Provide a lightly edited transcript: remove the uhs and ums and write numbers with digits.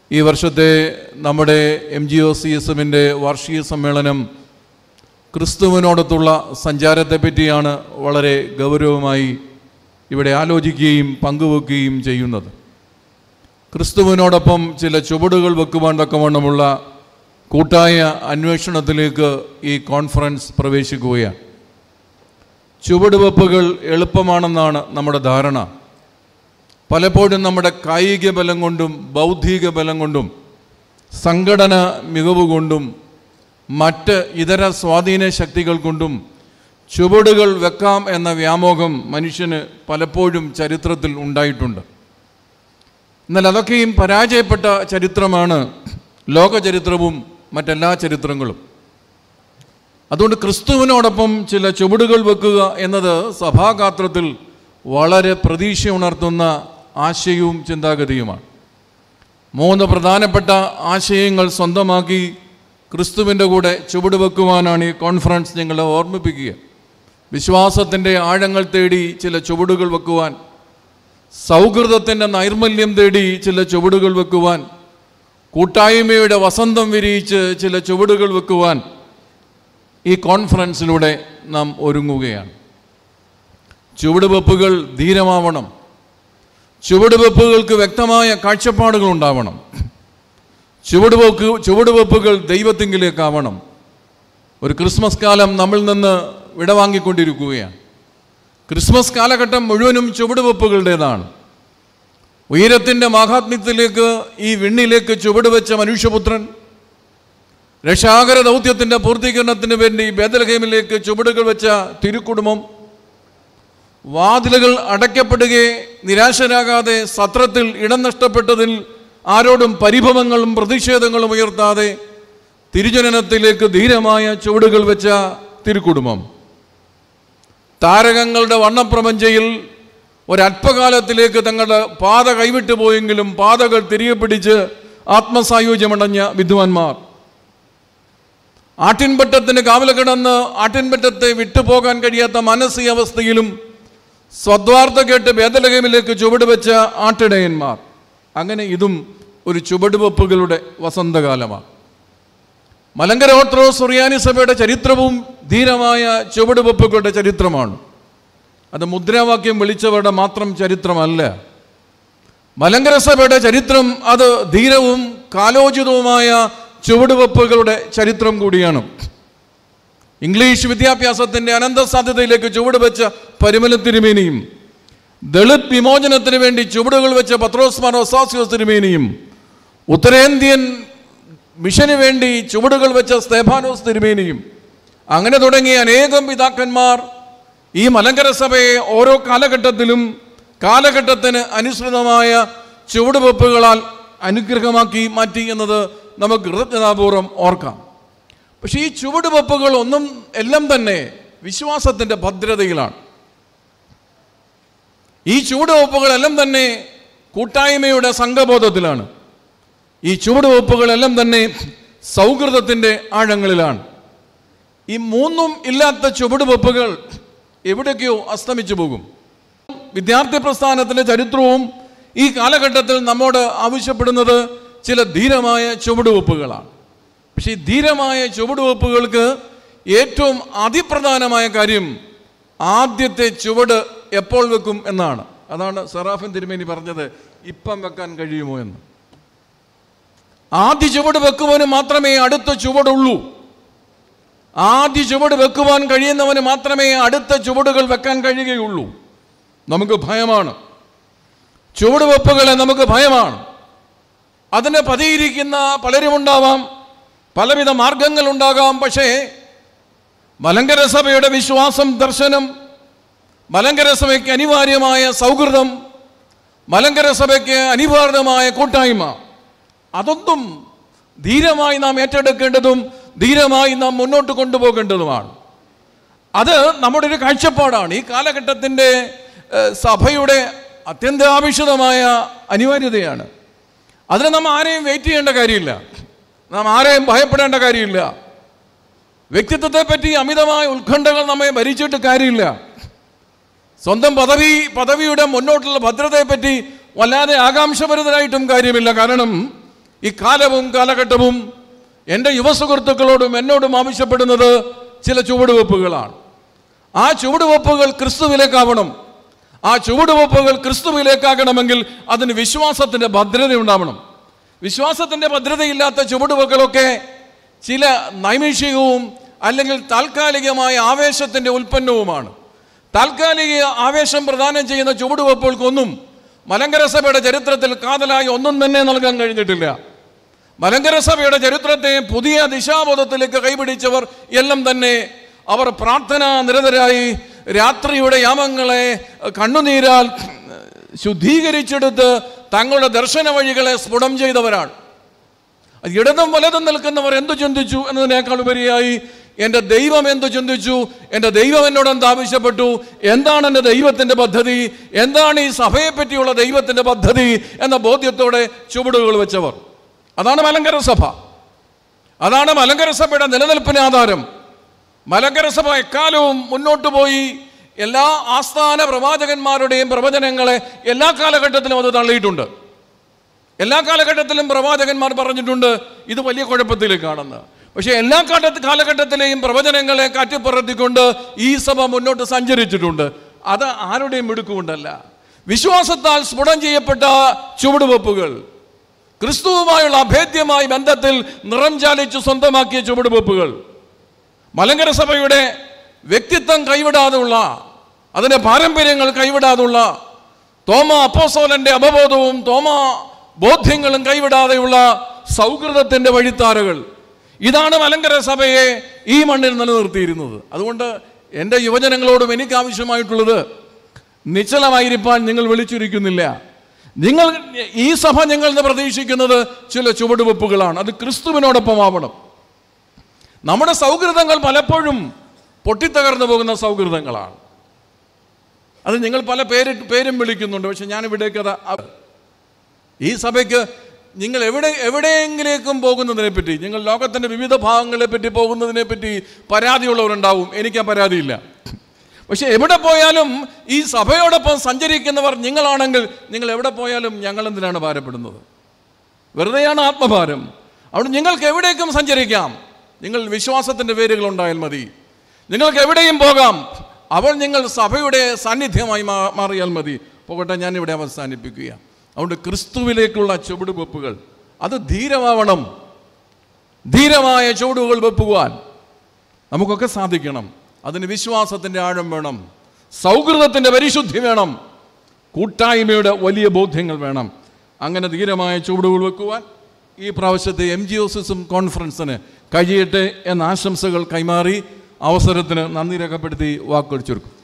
ഈ വർഷത്തെ നമ്മുടെ MGOCSMൻ്റെ വാർഷിക സമ്മേളനം ക്രിസ്തുവിനോടൊത്തുള്ള സഞ്ചാരത്തെപ്പറ്റിയാണ് വളരെ ഗൗരവമായി ഇവിടെ ആലോചിക്കുകയും പങ്കുവെക്കുകയും ചെയ്യുന്നത്. ക്രിസ്തുവിനോടൊപ്പം ചില ചുവടുകൾ വെക്കുവാൻ തക്കവണ്ണമുള്ള കൂട്ടായ അന്വേഷണത്തിലേക്ക് ഈ കോൺഫറൻസ് പ്രവേശിക്കുകയാണ്. ചുവടുവെപ്പുകൾ എളുപ്പമാണെന്നാണ് നമ്മുടെ ധാരണ. പലപ്പോഴും നമ്മുടെ കായിക ബലം കൊണ്ടും ബൗദ്ധിക ബലം കൊണ്ടും സംഘടന മികവ് കൊണ്ടും മറ്റ് ഇതര സ്വാധീന ശക്തികൾ കൊണ്ടും ചുവടുകൾ വെക്കാം എന്ന വ്യാമോഹം മനുഷ്യന് പലപ്പോഴും ചരിത്രത്തിൽ ഉണ്ടായിട്ടുണ്ട്. എന്നാൽ അതൊക്കെയും പരാജയപ്പെട്ട ചരിത്രമാണ് ലോക ചരിത്രവും മറ്റെല്ലാ ചരിത്രങ്ങളും. അതുകൊണ്ട് ക്രിസ്തുവിനോടൊപ്പം ചില ചുവടുകൾ വെക്കുക എന്നത് സഭാഗാത്രത്തിൽ വളരെ പ്രതീക്ഷ ഉണർത്തുന്ന ആശയവും ചിന്താഗതിയുമാണ്. 3 പ്രധാനപ്പെട്ട ആശയങ്ങൾ സ്വന്തമാക്കി ക്രിസ്തുവിൻ്റെ കൂടെ ചുവടുവെക്കുവാനാണ് ഈ കോൺഫറൻസ് ഞങ്ങളെ ഓർമ്മിപ്പിക്കുക. വിശ്വാസത്തിൻ്റെ ആഴങ്ങൾ തേടി ചില ചുവടുകൾ വെക്കുവാൻ, സൗഹൃദത്തിൻ്റെ നൈർമല്യം തേടി ചില ചുവടുകൾ വെക്കുവാൻ, കൂട്ടായ്മയുടെ വസന്തം വിരിയിച്ച് ചില ചുവടുകൾ വെക്കുവാൻ ഈ കോൺഫറൻസിലൂടെ നാം ഒരുങ്ങുകയാണ്. ചുവടുവെപ്പുകൾ ധീരമാവണം. ചുവടുവെപ്പുകൾക്ക് വ്യക്തമായ കാഴ്ചപ്പാടുകൾ ഉണ്ടാവണം. ചുവടുവെപ്പുകൾ ദൈവത്തിങ്കിലേക്കാവണം. ഒരു ക്രിസ്മസ് കാലം നമ്മിൽ നിന്ന് വിടവാങ്ങിക്കൊണ്ടിരിക്കുകയാണ്. ക്രിസ്മസ് കാലഘട്ടം മുഴുവനും ചുവടുവെപ്പുകളുടേതാണ്. ഉയരത്തിൻ്റെ മാഹാത്മ്യത്തിലേക്ക്, ഈ വിണ്ണിലേക്ക് ചുവടുവെച്ച മനുഷ്യപുത്രൻ, രക്ഷാകര ദൗത്യത്തിൻ്റെ പൂർത്തീകരണത്തിന് വേണ്ടി ബേത്ലഹേമിലേക്ക് ചുവടുകൾ വെച്ച തിരുക്കുടുംബം, വാതിലുകൾ അടയ്ക്കപ്പെടുകയെ നിരാശരാകാതെ സത്രത്തിൽ ഇടം നഷ്ടപ്പെട്ടതിൽ ആരോടും പരിഭവങ്ങളും പ്രതിഷേധങ്ങളും ഉയർത്താതെ തിരുജനനത്തിലേക്ക് ധീരമായ ചുവടുകൾ വെച്ച തിരുക്കുടുംബം, താരകങ്ങളുടെ വർണ്ണപ്രപഞ്ചയിൽ ഒരല്പകാലത്തിലേക്ക് തങ്ങളുടെ പാത കൈവിട്ടു പോയെങ്കിലും പാതകൾ തിരികെ പിടിച്ച് ആത്മസായുജ്യമടഞ്ഞ വിദ്വാൻമാർ, ആട്ടിൻപറ്റത്തിന് കാവൽ കിടന്ന് ആട്ടിൻപറ്റത്തെ വിട്ടുപോകാൻ കഴിയാത്ത മാനസികാവസ്ഥയിലും സ്വദ്വാർത്ത കേട്ട് ബേത്ലഹേമിലേക്ക് ചുവടുവെച്ച ആട്ടിടയന്മാർ. അങ്ങനെ ഇതും ഒരു ചുവടുവെപ്പുകളുടെ വസന്തകാലമാണ്. മലങ്കര ഓർത്തഡോക്സ് സുറിയാനി സഭയുടെ ചരിത്രവും ധീരമായ ചുവടുവെപ്പുകളുടെ ചരിത്രമാണ്. അത് മുദ്രാവാക്യം വിളിച്ചവരുടെ മാത്രം ചരിത്രമല്ല. മലങ്കര സഭയുടെ ചരിത്രം അത് ധീരവും കാലോചിതവുമായ ചുവടുവെപ്പുകളുടെ ചരിത്രം കൂടിയാണ്. ഇംഗ്ലീഷ് വിദ്യാഭ്യാസത്തിൻ്റെ അനന്ത സാധ്യതയിലേക്ക് ചുവടുവെച്ച പരിമല തിരുമേനിയും, ദളിത് വിമോചനത്തിന് വേണ്ടി ചുവടുകൾ വെച്ച പത്രോസ് മാർ ഒസാസ്യോസ് തിരുമേനിയും, ഉത്തരേന്ത്യൻ മിഷന് വേണ്ടി ചുവടുകൾ വെച്ച സ്തേഫാനോസ് തിരുമേനിയും, അങ്ങനെ തുടങ്ങിയ അനേകം പിതാക്കന്മാർ ഈ മലങ്കര സഭയെ ഓരോ കാലഘട്ടത്തിലും കാലഘട്ടത്തിന് അനുസൃതമായ ചുവടുവെപ്പുകളാൽ അനുഗ്രഹമാക്കി മാറ്റി എന്നത് നമുക്ക് കൃതജ്ഞതാപൂർവ്വം ഓർക്കാം. പക്ഷേ ഈ ചുവടുവെപ്പുകൾ എല്ലാം തന്നെ വിശ്വാസത്തിൻ്റെ ഭദ്രതയിലാണ്. ഈ ചുവടുവെപ്പുകളെല്ലാം തന്നെ കൂട്ടായ്മയുടെ സംഘബോധത്തിലാണ്. ഈ ചുവടുവെപ്പുകളെല്ലാം തന്നെ സൗഹൃദത്തിൻ്റെ ആഴങ്ങളിലാണ്. ഈ 3 ഇല്ലാത്ത ചുവടുവെപ്പുകൾ എവിടേക്കോ അസ്തമിച്ചു പോകും. വിദ്യാർത്ഥി പ്രസ്ഥാനത്തിൻ്റെ ചരിത്രവും ഈ കാലഘട്ടത്തിൽ നമ്മോട് ആവശ്യപ്പെടുന്നത് ചില ധീരമായ ചുവടുവെപ്പുകളാണ്. പക്ഷേ ഈ ധീരമായ ചുവടുവെപ്പുകൾക്ക് ഏറ്റവും അതിപ്രധാനമായ കാര്യം ആദ്യത്തെ ചുവട് എപ്പോൾ വെക്കും എന്നാണ്. അതാണ് സെറാഫിൻ തിരുമേനി പറഞ്ഞത്, ഇപ്പം വെക്കാൻ കഴിയുമോ എന്ന്. ആദ്യ ചുവട് വെക്കുവാന് മാത്രമേ അടുത്ത ചുവടുള്ളൂ. ആദ്യ ചുവട് വെക്കുവാൻ കഴിയുന്നവന് മാത്രമേ അടുത്ത ചുവടുകൾ വെക്കാൻ കഴിയുകയുള്ളൂ. നമുക്ക് ഭയമാണ്, ചുവടുവെപ്പുകളെ നമുക്ക് ഭയമാണ്. അതിനെ പതിയിരിക്കുന്ന പലരുമുണ്ടാവാം, പലവിധ മാർഗങ്ങളുണ്ടാകാം. പക്ഷേ മലങ്കര സഭയുടെ വിശ്വാസം, ദർശനം, മലങ്കര സഭയ്ക്ക് അനിവാര്യമായ സൗഹൃദം, മലങ്കര സഭയ്ക്ക് അനിവാര്യമായ കൂട്ടായ്മ, അതൊന്നും ധീരമായി നാം ഏറ്റെടുക്കേണ്ടതും ധീരമായി നാം മുന്നോട്ട് കൊണ്ടുപോകേണ്ടതുമാണ്. അത് നമ്മുടെ ഒരു കാഴ്ചപ്പാടാണ്. ഈ കാലഘട്ടത്തിൻ്റെ സഭയുടെ അത്യന്താപേക്ഷിതമായ അനിവാര്യതയാണ്. അതിന് നാം ആരെയും വെയിറ്റ് ചെയ്യേണ്ട കാര്യമില്ല, നാം ആരെയും ഭയപ്പെടേണ്ട കാര്യമില്ല. വ്യക്തിത്വത്തെപ്പറ്റി അമിതമായ ഉത്കണ്ഠകൾ നമ്മെ ഭരിച്ചിട്ട് കാര്യമില്ല. സ്വന്തം പദവിയുടെ മുന്നോട്ടുള്ള ഭദ്രതയെപ്പറ്റി വല്ലാതെ ആകാംക്ഷഭരിതരായിട്ടും കാര്യമില്ല. കാരണം ഈ കാലവും കാലഘട്ടവും എൻ്റെ യുവസുഹൃത്തുക്കളോടും എന്നോടും ആവശ്യപ്പെടുന്നത് ചില ചുവടുവെപ്പുകളാണ്. ആ ചുവടുവെപ്പുകൾ ക്രിസ്തുവിലേക്കാവണം. ആ ചുവടുവെപ്പുകൾ ക്രിസ്തുവിലേക്കാകണമെങ്കിൽ അതിന് വിശ്വാസത്തിൻ്റെ ഭദ്രത ഉണ്ടാവണം. വിശ്വാസത്തിൻ്റെ ഭദ്രതയില്ലാത്ത ചുവടുവെപ്പുകളൊക്കെ ചില നൈമിഷികവും അല്ലെങ്കിൽ താൽക്കാലികമായ ആവേശത്തിൻ്റെ ഉൽപ്പന്നവുമാണ്. താൽക്കാലിക ആവേശം പ്രദാനം ചെയ്യുന്ന ചുവടുവെപ്പുകൾക്കൊന്നും മലങ്കര സഭയുടെ ചരിത്രത്തിൽ കാതലായി ഒന്നും തന്നെ നൽകാൻ കഴിഞ്ഞിട്ടില്ല. മലങ്കര സഭയുടെ ചരിത്രത്തെ പുതിയ ദിശാബോധത്തിലേക്ക് കൈപിടിച്ചവർ എല്ലാം തന്നെ അവർ പ്രാർത്ഥനാ നിരതരായി രാത്രിയുടെ യാമങ്ങളെ കണ്ണുനീരാൽ ശുദ്ധീകരിച്ചെടുത്ത് തങ്ങളുടെ ദർശന വഴികളെ സ്ഫുടം ചെയ്തവരാണ്. ഇടതും വലതും നിൽക്കുന്നവർ എന്തു ചിന്തിച്ചു എന്നതിനേക്കാൾ ഉപരിയായി എൻ്റെ ദൈവം എന്തു ചിന്തിച്ചു, എൻ്റെ ദൈവം എന്നോട് എന്ത് ആവശ്യപ്പെട്ടു, എന്താണ് എൻ്റെ ദൈവത്തിൻ്റെ പദ്ധതി, എന്താണ് ഈ സഭയെ പറ്റിയുള്ള ദൈവത്തിൻ്റെ പദ്ധതി എന്ന ബോധ്യത്തോടെ ചുവടുകൾ വെച്ചവർ. അതാണ് മലങ്കര സഭ. അതാണ് മലങ്കര സഭയുടെ നിലനിൽപ്പിന് ആധാരം. മലങ്കര സഭ എക്കാലവും മുന്നോട്ട് പോയി എല്ലാ ആസ്ഥാന പ്രവാചകന്മാരുടെയും പ്രവചനങ്ങളെ എല്ലാ കാലഘട്ടത്തിലും അത് തള്ളിയിട്ടുണ്ട്. എല്ലാ കാലഘട്ടത്തിലും പ്രവാചകന്മാർ പറഞ്ഞിട്ടുണ്ട് ഇത് വലിയ കുഴപ്പത്തിലേക്കാണെന്ന്. പക്ഷേ എല്ലാ കാലഘട്ടത്തിലെയും പ്രവചനങ്ങളെ കാറ്റിപ്പറത്തിക്കൊണ്ട് ഈ സഭ മുന്നോട്ട് സഞ്ചരിച്ചിട്ടുണ്ട്. അത് ആരുടെയും മിടുക്കുകൊണ്ടല്ല, വിശ്വാസത്താൽ സ്ഫുടം ചെയ്യപ്പെട്ട ചുവടുവെപ്പുകൾ, ക്രിസ്തുവുമായുള്ള അഭേദ്യമായ ബന്ധത്തിൽ നിറം ചാലിച്ച് സ്വന്തമാക്കിയ ചുവടുവെപ്പുകൾ, മലങ്കര സഭയുടെ വ്യക്തിത്വം കൈവിടാതുള്ള, അതിൻ്റെ പാരമ്പര്യങ്ങൾ കൈവിടാതുള്ള, തോമ അപ്പോസ്തലന്റെ അവബോധവും തോമ ബോധ്യങ്ങളും കൈവിടാതെയുള്ള സൗഹൃദത്തിൻ്റെ വഴിത്താരകൾ, ഇതാണ് മലങ്കര സഭയെ ഈ മണ്ണിൽ നിലനിർത്തിയിരുന്നത്. അതുകൊണ്ട് എൻ്റെ യുവജനങ്ങളോടും എനിക്ക് ആവശ്യമായിട്ടുള്ളത്, നിശ്ചലമായിരിക്കാൻ നിങ്ങൾ വിളിച്ചിരിക്കുന്നില്ല. നിങ്ങൾ ഈ സഭ നിങ്ങൾ പ്രതീക്ഷിക്കുന്നത് ചില ചുവടുവെപ്പുകളാണ്. അത് ക്രിസ്തുവിനോടൊപ്പം ആവണം. നമ്മുടെ സൗഹൃദങ്ങൾ പലപ്പോഴും പൊട്ടിത്തകർന്നു പോകുന്ന സൗഹൃദങ്ങളാണ്. അത് നിങ്ങൾ പല പേരും വിളിക്കുന്നുണ്ട്. പക്ഷെ ഞാനിവിടേക്ക് ഈ സഭയ്ക്ക് നിങ്ങൾ എവിടെയെങ്കിലേക്കും പോകുന്നതിനെപ്പറ്റി, നിങ്ങൾ ലോകത്തിൻ്റെ വിവിധ ഭാഗങ്ങളെപ്പറ്റി പോകുന്നതിനെപ്പറ്റി പരാതിയുള്ളവരുണ്ടാവും. എനിക്ക് ആ പരാതിയില്ല. പക്ഷെ എവിടെ പോയാലും ഈ സഭയോടൊപ്പം സഞ്ചരിക്കുന്നവർ നിങ്ങളാണെങ്കിൽ നിങ്ങൾ എവിടെ പോയാലും ഞങ്ങളെന്തിനാണ് ഭാരപ്പെടുന്നത്? വെറുതെയാണ് ആത്മഭാരം. അവിടെ നിങ്ങൾക്ക് എവിടേക്കും സഞ്ചരിക്കാം. നിങ്ങൾ വിശ്വാസത്തിൻ്റെ വേരുകൾ ഉണ്ടായാൽ മതി. നിങ്ങൾക്ക് എവിടെയും പോകാം. നിങ്ങൾ സഭയുടെ സാന്നിധ്യമായി മാറിയാൽ മതി. പോകട്ടെ, ഞാനിവിടെ അവസാനിപ്പിക്കുക. അതുകൊണ്ട് ക്രിസ്തുവിലേക്കുള്ള ചുവടുവെപ്പുകൾ അത് ധീരമാവണം. ധീരമായ ചുവടുകൾ വെപ്പുവാൻ നമുക്കൊക്കെ സാധിക്കണം. അതിന് വിശ്വാസത്തിൻ്റെ ആഴം വേണം, സൗഹൃദത്തിൻ്റെ പരിശുദ്ധി വേണം, കൂട്ടായ്മയുടെ വലിയ ബോധ്യങ്ങൾ വേണം. അങ്ങനെ ധീരമായ ചുവടുകൾ വെക്കുവാൻ ഈ പ്രാവശ്യത്തെ MGOSIS കോൺഫറൻസിന് കഴിയട്ടെ എന്ന ആശംസകൾ കൈമാറി അവസരത്തിന് നന്ദി രേഖപ്പെടുത്തി വാക്കുകൾ ചുരുക്കും.